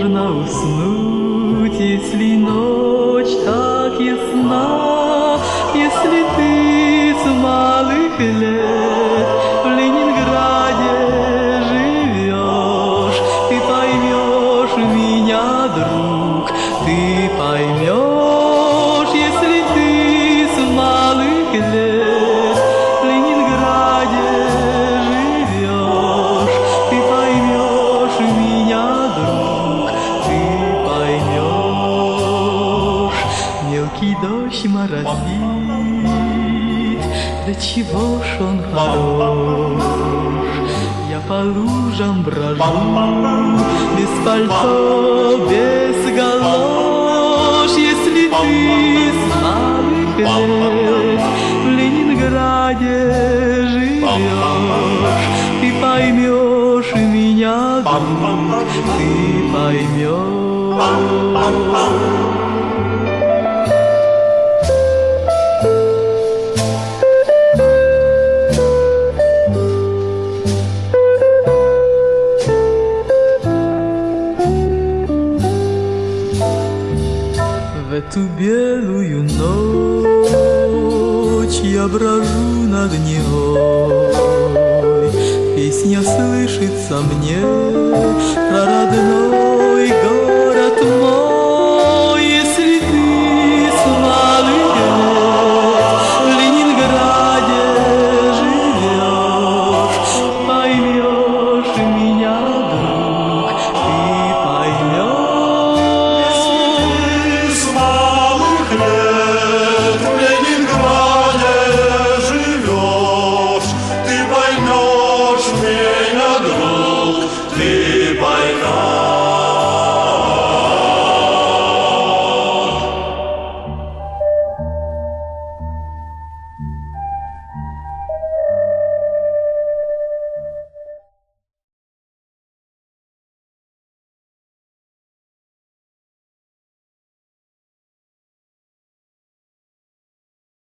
можно уснуть, если ночь так ясна, если ты с малых лет в Ленинграде живешь, ты поймешь меня, друг, ты поймешь, если ты с малых лет в Ленинграде живешь, ты поймешь меня, друг, ты поймешь. Мелкий дождь моросит, да чего ж он хорош. Я по лужам брожу, без пальто, без галош. Если ты с малых лет в Ленинграде живешь, ты поймешь меня, друг, ты поймешь. В эту белую ночь я брожу над Невой, песня слышится мне про родной